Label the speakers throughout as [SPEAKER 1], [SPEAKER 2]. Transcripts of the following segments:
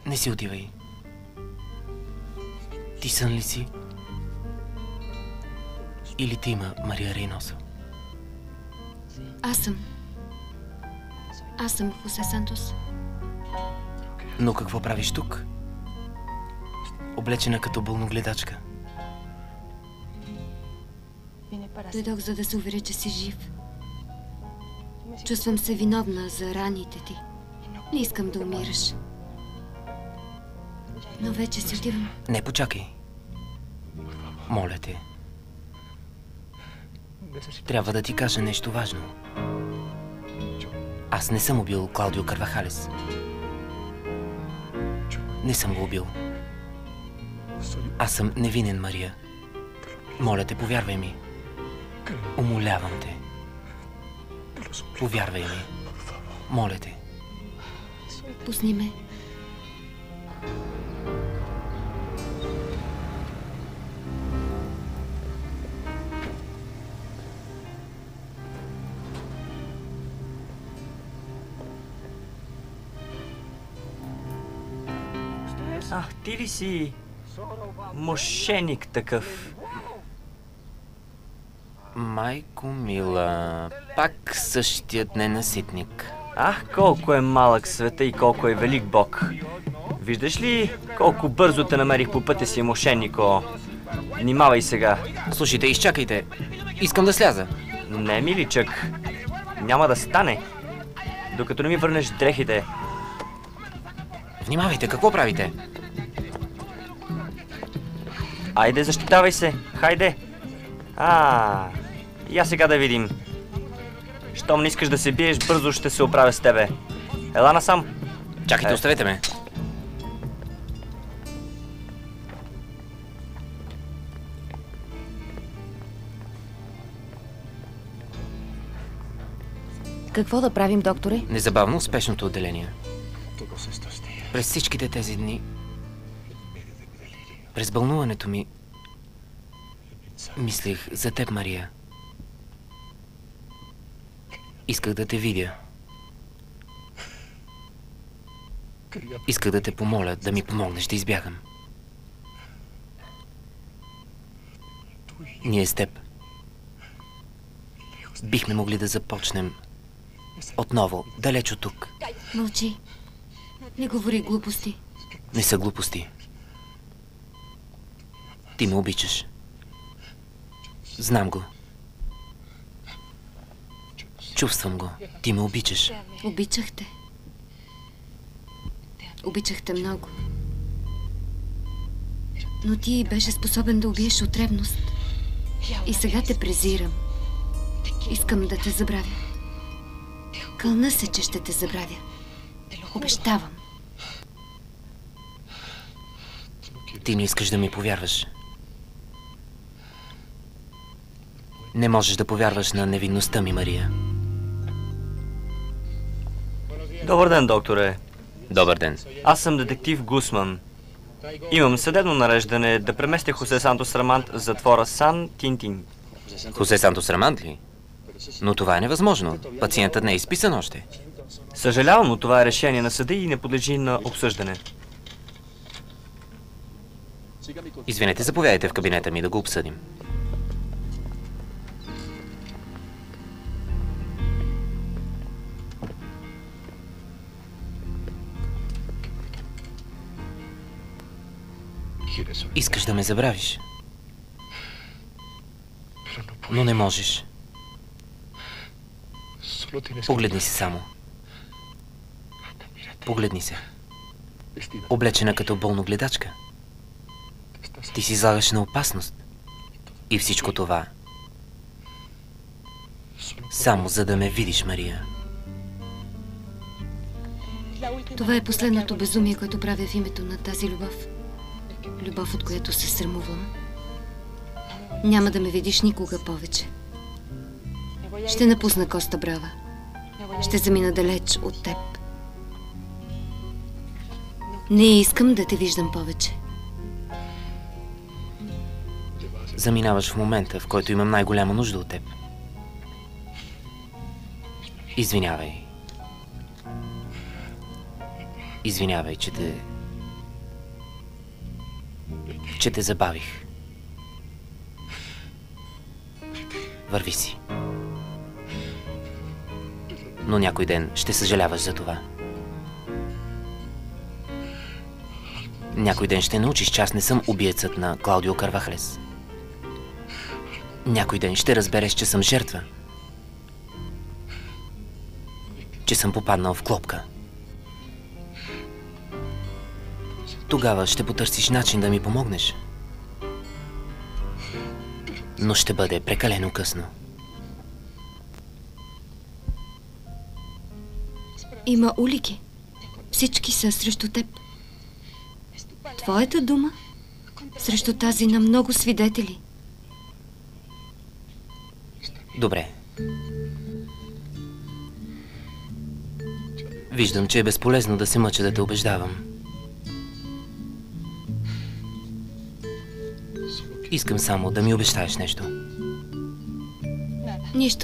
[SPEAKER 1] Не си отивай. Ти сън ли си? Или ти има Мария Рейноса?
[SPEAKER 2] Аз съм Хосе Сантос.
[SPEAKER 1] Но какво правиш тук? Облечена като болногледачка.
[SPEAKER 2] Дойдох, за да се уверя, че си жив. Чувствам се виновна за раните ти. Не искам да умираш. Но вече си отивам.
[SPEAKER 1] Не, почакай. Моля те. Трябва да ти кажа нещо важно. Аз не съм убил Клаудио Карвахалес. Не съм го убил. Аз съм невинен, Мария. Моля те, повярвай ми. Умолявам те. Повярвай ми. Моля те.
[SPEAKER 2] Пусни ме.
[SPEAKER 3] Ах, ти ли си мошеник такъв?
[SPEAKER 1] Майко мила, пак същият ненаситник.
[SPEAKER 3] Ах, колко е малък света и колко е велик Бог. Виждаш ли колко бързо те намерих по пътя си, мошеннико? Внимавай сега.
[SPEAKER 1] Слушайте, изчакайте. Искам да сляза.
[SPEAKER 3] Не, миличък. Няма да стане, докато не ми върнеш дрехите.
[SPEAKER 1] Внимавайте, какво правите?
[SPEAKER 3] Айде, защитавай се. Хайде. Я сега да видим. Щом не искаш да се биеш, бързо ще се оправя с тебе. Ела насам.
[SPEAKER 1] Чакайте, оставете ме.
[SPEAKER 2] Какво да правим, докторе?
[SPEAKER 1] Незабавно в спешното отделение. През всичките тези дни, през бълнуването ми, мислих за теб, Мария. Исках да те видя. Исках да те помоля да ми помогнеш да избягам. Ние с теб бихме могли да започнем отново, далеч от тук.
[SPEAKER 2] Мълчи. Не говори глупости.
[SPEAKER 1] Не са глупости. Ти ме обичаш. Знам го. Чувствам го. Ти ме обичаш.
[SPEAKER 2] Обичах те. Обичах те много. Но ти беше способен да убиеш от ревност. И сега те презирам. Искам да те забравя. Кълна се, че ще те забравя. Обещавам.
[SPEAKER 1] Ти не искаш да ми повярваш. Не можеш да повярваш на невинността ми, Мария.
[SPEAKER 3] Добър ден, докторе.
[SPEAKER 1] Добър ден.
[SPEAKER 3] Аз съм детектив Гусман. Имам съдебно нареждане да преместя Хосе Сантос Рамант в затвора Сан Тинтин.
[SPEAKER 1] Хосе Сантос Рамант ли? Но това е невъзможно. Пациентът не е изписан още.
[SPEAKER 3] Съжалявам, но това е решение на съда и не подлежи на обсъждане.
[SPEAKER 1] Извинете, заповядайте в кабинета ми да го обсъдим. Искаш да ме забравиш, но не можеш. Погледни се само. Погледни се. Облечена като болногледачка. Ти си излагаш на опасност. И всичко това само за да ме видиш, Мария.
[SPEAKER 2] Това е последното безумие, което правя в името на тази любов. Любов, от която се срамувам. Няма да ме видиш никога повече. Ще напусна Коста Брава. Ще замина далеч от теб. Не искам да те виждам повече.
[SPEAKER 1] Заминаваш в момента, в който имам най-голяма нужда от теб. Извинявай. Извинявай, че те че те забавих. Върви си. Но някой ден ще съжаляваш за това. Някой ден ще научиш, че аз не съм убиецът на Клаудио Карвахалес. Някой ден ще разбереш, че съм жертва. Че съм попаднал в клопка. Тогава ще потърсиш начин да ми помогнеш. Но ще бъде прекалено късно.
[SPEAKER 2] Има улики. Всички са срещу теб. Твоята дума срещу тази на много свидетели.
[SPEAKER 1] Добре. Виждам, че е безполезно да се мъча да те убеждавам. Искам само да ми обещаеш нещо.
[SPEAKER 2] Нищо.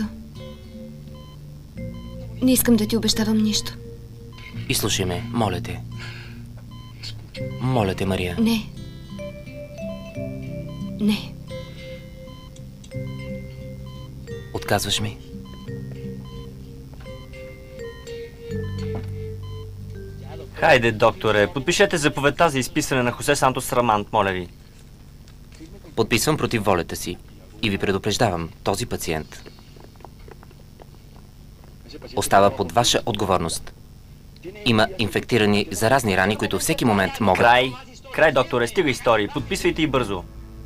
[SPEAKER 2] Не искам да ти обещавам нищо.
[SPEAKER 1] И слушай ме, моля те. Моля те, Мария.
[SPEAKER 2] Не. Не.
[SPEAKER 1] Отказваш ми?
[SPEAKER 3] Хайде, докторе, подпишете заповедта за изписане на Хосе Сантос Рамант, моля ви.
[SPEAKER 1] Подписвам против волята си и ви предупреждавам, този пациент остава под ваша отговорност. Има инфектирани заразни рани, които всеки момент могат...
[SPEAKER 3] Край, докторе, стига истории. Подписвайте и бързо.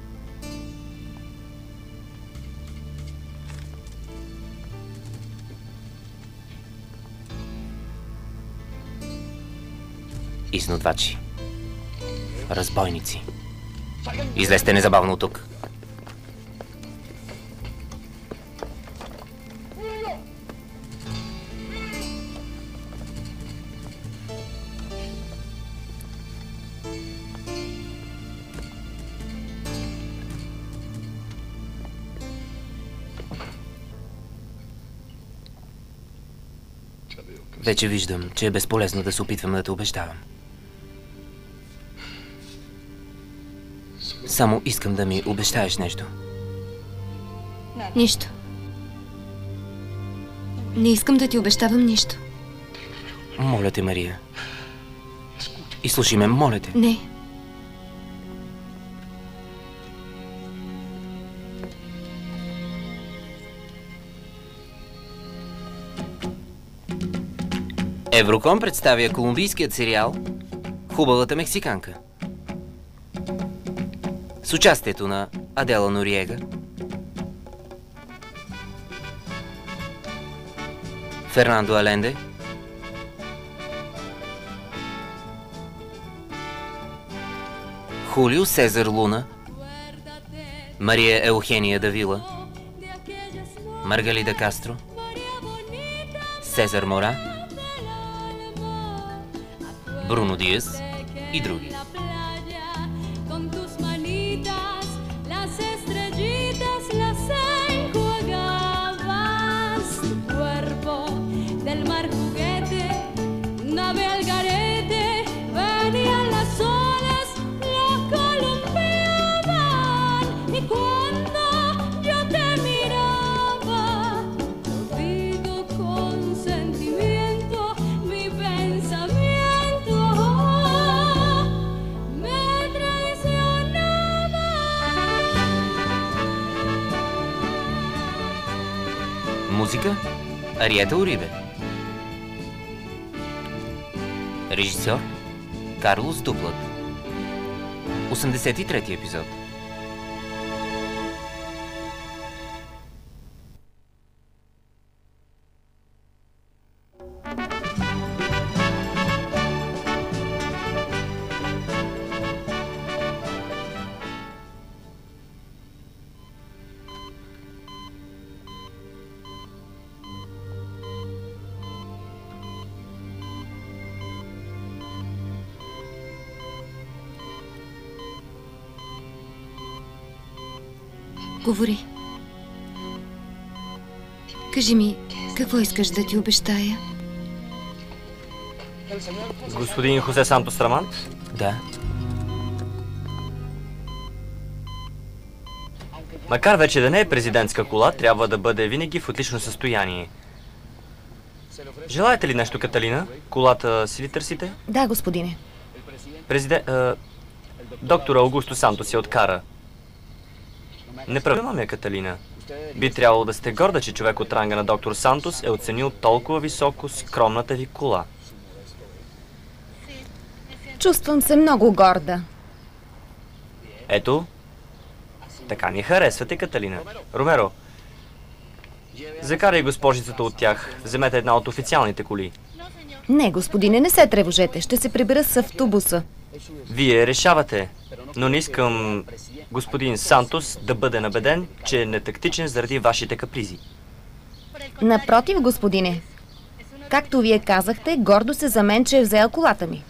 [SPEAKER 1] Изнудвачи. Разбойници. Излезте незабавно от тук. Вече виждам, че е безполезно да се опитвам да те убеждавам. Само искам да ми обещаеш нещо.
[SPEAKER 2] Нищо. Не искам да ти обещавам нищо.
[SPEAKER 1] Моля те, Мария. И слушай ме, моля те.
[SPEAKER 2] Не.
[SPEAKER 1] Евроком представя колумбийският сериал "Хубавата мексиканка" с участието на Адела Нориега, Фернандо Аленде, Хулио Сезар Луна, Мария Еухения Давила, Маргалида Кастро, Сезар Мора, Бруно Диас и други. Музика Ариета Урибе. Режисьор Карлос Дуплат. 83-ти епизод.
[SPEAKER 2] Говори. Кажи ми, какво искаш да ти обещая?
[SPEAKER 3] Господин Хосе Сантос Рамант?
[SPEAKER 1] Да.
[SPEAKER 3] Макар вече да не е президентска кола, трябва да бъде винаги в отлично състояние. Желаете ли нещо, Каталина? Колата си ли търсите?
[SPEAKER 4] Да, господине.
[SPEAKER 3] Доктор Аугусто Сантос я откара. Неправилно ми е, Каталина. Би трябвало да сте горда, че човек от ранга на доктор Сантос е оценил толкова високо скромната ви кола.
[SPEAKER 4] Чувствам се много горда.
[SPEAKER 3] Ето, така ни харесвате, Каталина. Ромеро, закарай госпожицата от тях. Вземете една от официалните коли.
[SPEAKER 4] Не, господине, не се тревожете. Ще се прибера с автобуса.
[SPEAKER 3] Вие решавате, но не искам господин Сантос да бъде набеден, че е нетактичен заради вашите капризи.
[SPEAKER 4] Напротив, господине. Както вие казахте, гордо се за мен, че е взел колата ми.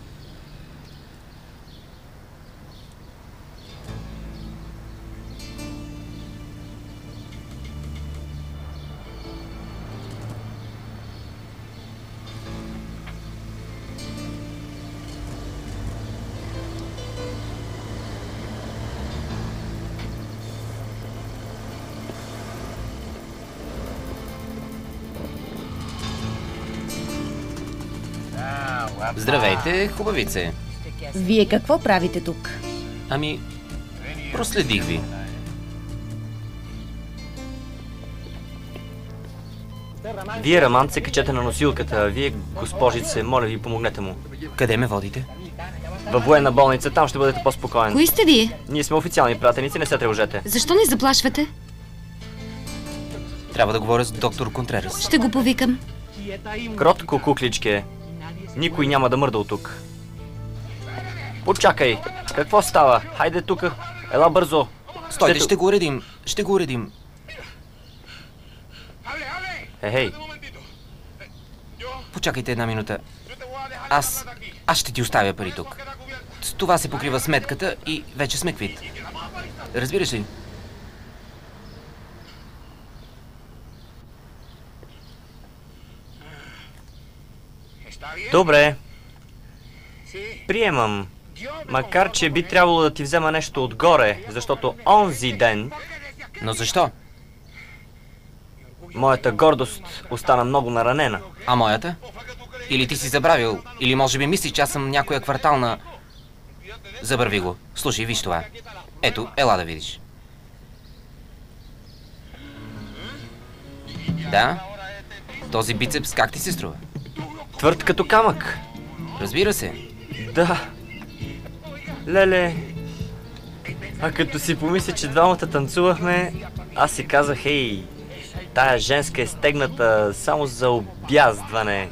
[SPEAKER 1] Здравейте, хубавице.
[SPEAKER 4] Вие какво правите тук?
[SPEAKER 1] Ами, проследих ви.
[SPEAKER 3] Вие, Раман, се качете на носилката. Вие, госпожице, моля ви, помогнете му.
[SPEAKER 1] Къде ме водите?
[SPEAKER 3] Във военна болница, там ще бъдете по-спокоен.
[SPEAKER 2] Кои сте вие?
[SPEAKER 3] Ние сме официални пратеници, не се тревожете.
[SPEAKER 2] Защо не заплашвате?
[SPEAKER 1] Трябва да говоря с доктор Контрерас.
[SPEAKER 2] Ще го повикам.
[SPEAKER 3] Кротко, кукличке. Никой няма да мърда от тук. Почакай! Какво става? Хайде тук! Ела бързо!
[SPEAKER 1] Стойте, ще го уредим. Ще го уредим.
[SPEAKER 3] Хей!
[SPEAKER 1] Почакайте една минута. Аз ще ти оставя пари тук. С това се покрива сметката и вече сме квит. Разбираш ли?
[SPEAKER 3] Добре. Приемам. Макар, че би трябвало да ти взема нещо отгоре, защото онзи ден...
[SPEAKER 1] Но защо?
[SPEAKER 3] Моята гордост остана много наранена.
[SPEAKER 1] А моята? Или ти си забравил, или може би мислиш, че аз съм някоя квартална... Забрави го. Слушай, виж това. Ето, ела да видиш. Да? Този бицепс как ти се струва?
[SPEAKER 3] Твърд като камък.
[SPEAKER 1] Разбира се.
[SPEAKER 3] Да. Леле. А като си помисля, че двамата танцувахме, аз си казах, ей, тая женска е стегната само за обяздване.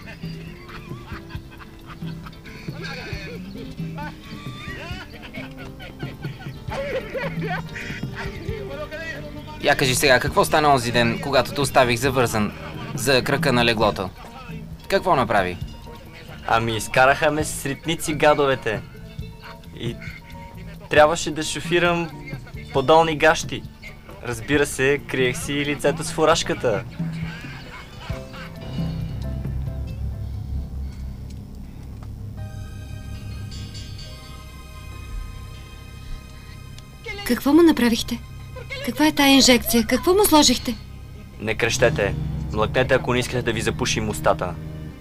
[SPEAKER 1] Я кажи сега, какво стана онзи ден, когато те оставих завързан за кръка на леглото? Какво направи?
[SPEAKER 3] Ами изкараха ме с ритници гадовете. И трябваше да шофирам по долни гащи. Разбира се, криех си лицето с фуражката.
[SPEAKER 2] Какво му направихте? Каква е тая инжекция? Какво му сложихте?
[SPEAKER 3] Не крещете. Млъкнете, ако не искате да ви запушим устата.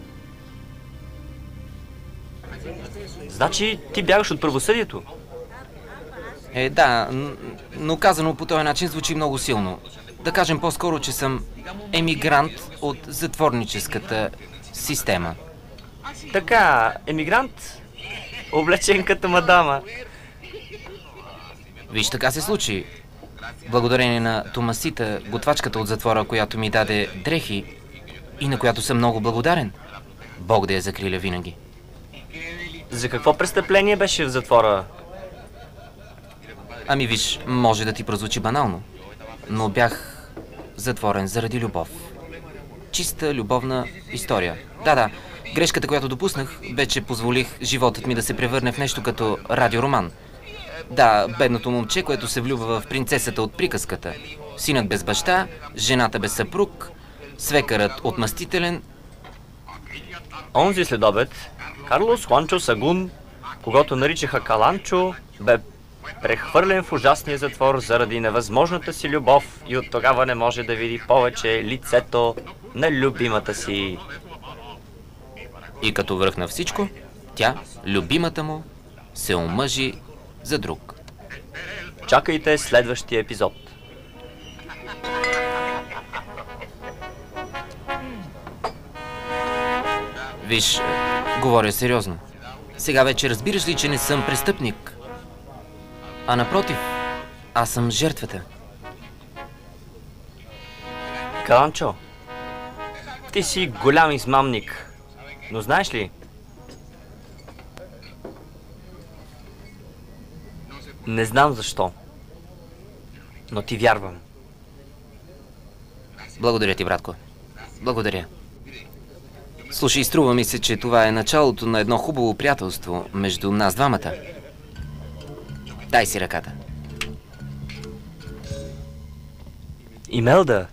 [SPEAKER 3] Значи ти бягаш от правосъдието?
[SPEAKER 1] Да, но казано по този начин звучи много силно. Да кажем по-скоро, че съм емигрант от затворническата система.
[SPEAKER 3] Така, емигрант? Облечен като мадама.
[SPEAKER 1] Виж, така се случи. Благодарение на Томасита, готвачката от затвора, която ми даде дрехи и на която съм много благодарен. Бог да я закриля винаги.
[SPEAKER 3] За какво престъпление беше в затвора?
[SPEAKER 1] Ами виж, може да ти прозвучи банално, но бях затворен заради любов. Чиста любовна история. Да, грешката, която допуснах, бе, че позволих животът ми да се превърне в нещо като радиороман. Да, бедното момче, което се влюбва в принцесата от приказката. Синът без баща, жената без съпруг, свекърът отмъстителен.
[SPEAKER 3] Онзи следобед, Карлос Хуанчо Сагун, когато наричаха Каланчо, бе прехвърлен в ужасния затвор заради невъзможната си любов и от тогава не може да види повече лицето на любимата си.
[SPEAKER 1] И като връх на всичко, тя, любимата му, се омъжи за друг.
[SPEAKER 3] Чакайте следващия епизод.
[SPEAKER 1] Виж, говоря сериозно. Сега вече разбираш ли, че не съм престъпник? А напротив, аз съм жертвата.
[SPEAKER 3] Каланчо, ти си голям измамник. Но знаеш ли? Не знам защо. Но ти вярвам.
[SPEAKER 1] Благодаря ти, братко. Благодаря. Слушай, струва ми се, че това е началото на едно хубаво приятелство между нас двамата. Дай си ръката.
[SPEAKER 3] Имелда,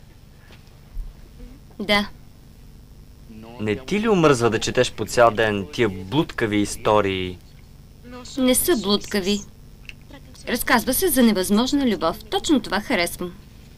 [SPEAKER 2] Да.
[SPEAKER 3] не ти ли омръзва да четеш по цял ден тия блудкави истории?
[SPEAKER 2] Не са блудкави. Разказва се за невъзможна любов. Точно това харесвам.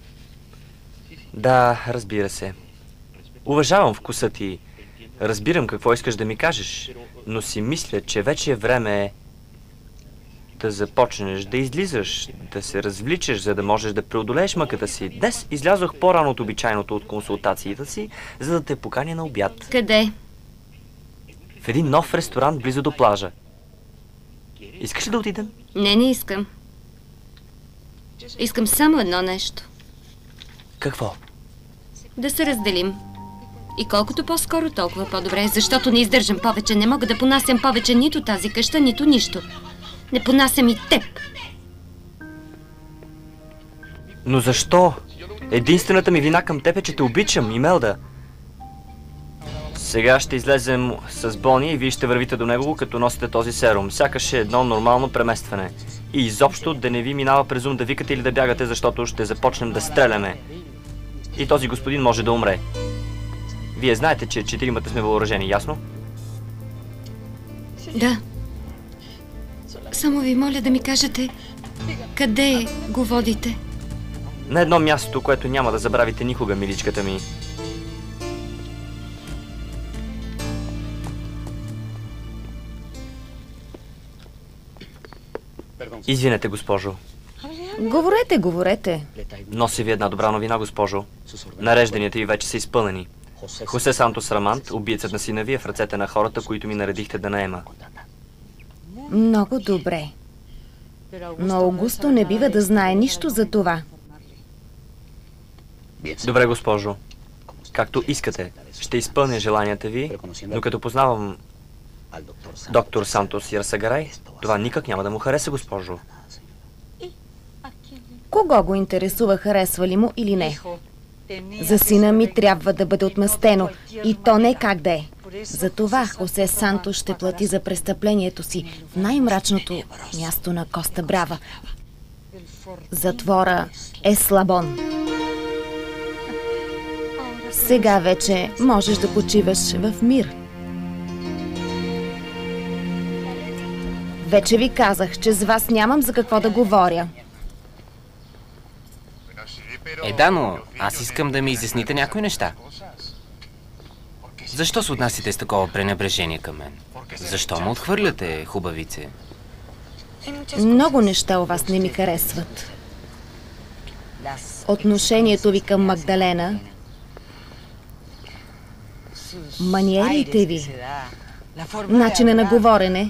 [SPEAKER 3] Да, разбира се. Уважавам вкуса ти. Разбирам какво искаш да ми кажеш, но си мисля, че вече е време да започнеш да излизаш, да се развличаш, за да можеш да преодолееш мъката си. Днес излязох по-рано от обичайното от консултацията си, за да те поканя на обяд.
[SPEAKER 2] Къде?
[SPEAKER 3] В един нов ресторант близо до плажа. Искаш ли да отидем?
[SPEAKER 2] Не искам. Искам само едно нещо.
[SPEAKER 3] Какво?
[SPEAKER 2] Да се разделим. И колкото по-скоро, толкова по-добре, защото не издържам повече. Не мога да понасям повече нито тази къща, нито нищо. Не понасям и теб.
[SPEAKER 3] Но защо? Единствената ми вина към теб е, че те обичам, Имелда. Сега ще излезем с Бони и вие ще вървите до него, като носите този серум. Сякаш е едно нормално преместване. И изобщо да не ви минава през ум да викате или да бягате, защото ще започнем да стреляме. И този господин може да умре. Вие знаете, че четиримата сме въоръжени, ясно?
[SPEAKER 2] Да. Само ви моля да ми кажете, къде го водите?
[SPEAKER 3] На едно място, което няма да забравите никога, миличката ми. Извинете, госпожо.
[SPEAKER 4] Говорете, говорете.
[SPEAKER 3] Нося ви една добра новина, госпожо. Нарежданията ви вече са изпълнени. Хосе Сантос Рамант, убиецът на сина ви, е в ръцете на хората, които ми наредихте да наема.
[SPEAKER 4] Много добре. Но Аугусто не бива да знае нищо за това.
[SPEAKER 3] Добре, госпожо. Както искате. Ще изпълня желанията ви, но като познавам доктор Сантос Ярсагарай, това никак няма да му хареса, госпожо.
[SPEAKER 4] Кого го интересува, харесва ли му или не? За сина ми трябва да бъде отмъстено и то не как да е. Затова Хосе Санто ще плати за престъплението си в най-мрачното място на Коста Брава. Затвора е Слабон. Сега вече можеш да почиваш в мир. Вече ви казах, че с вас нямам за какво да говоря.
[SPEAKER 1] Да, но аз искам да ми изясните някои неща. Защо се отнасяте с такова пренебрежение към мен? Защо ме отхвърляте, хубавице?
[SPEAKER 4] Много неща у вас не ми харесват. Отношението ви към Магдалена, маниерите ви, начина на говорене.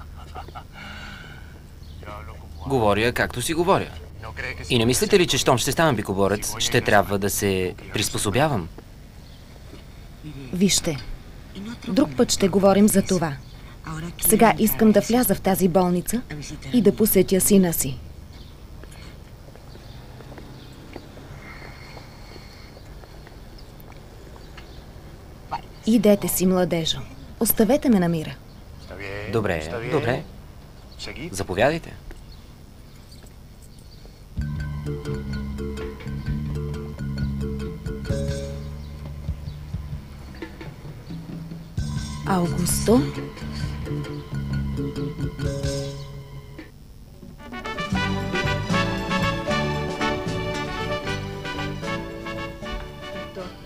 [SPEAKER 1] Говоря както си говоря. И не мислите ли, че щом ще ставам бикоборец, ще трябва да се приспособявам?
[SPEAKER 4] Вижте, друг път ще говорим за това. Сега искам да вляза в тази болница и да посетя сина си. Идете си, младежо. Оставете ме на мира.
[SPEAKER 1] Добре, добре. Заповядайте.
[SPEAKER 4] Аугусто?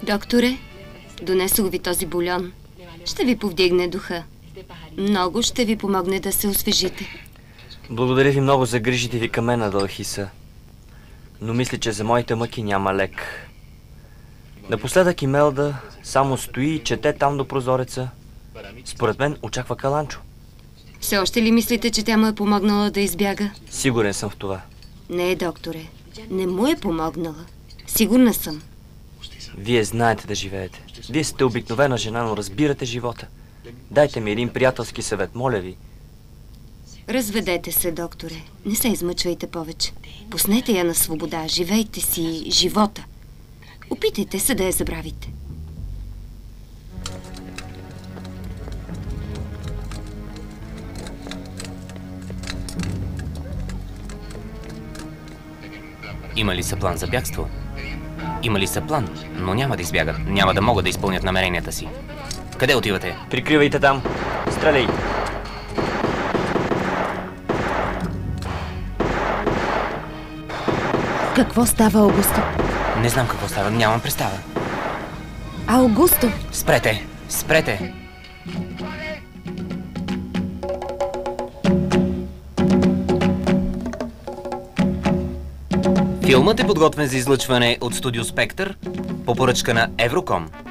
[SPEAKER 2] Докторе, донесох ви този бульон. Ще ви повдигне духа. Много ще ви помогне да се освежите.
[SPEAKER 3] Благодаря ви много за грижите ви към мен, Адалхиса. Но мисля, че за моите мъки няма лек. Напоследък Имелда само стои и чете там до прозореца. Според мен очаква Каланчо.
[SPEAKER 2] Все още ли мислите, че тя му е помогнала да избяга?
[SPEAKER 3] Сигурен съм в това.
[SPEAKER 2] Не, докторе. Не му е помогнала. Сигурна съм.
[SPEAKER 3] Вие знаете да живеете. Вие сте обикновена жена, но разбирате живота. Дайте ми един приятелски съвет, моля ви.
[SPEAKER 2] Разведете се, докторе. Не се измъчвайте повече. Пуснете я на свобода. Живейте си живота. Опитайте се да я забравите.
[SPEAKER 1] Има ли са план за бягство? Има ли са план, но няма да избягат. Няма да могат да изпълнят намеренията си. Къде отивате?
[SPEAKER 3] Прикривайте там. Стреляй.
[SPEAKER 4] Какво става, Аугусто?
[SPEAKER 1] Не знам какво става, нямам представа.
[SPEAKER 4] Аугусто!
[SPEAKER 1] Спрете! Спрете! Филмът е подготвен за излъчване от студио Спектър по поръчка на Евроком.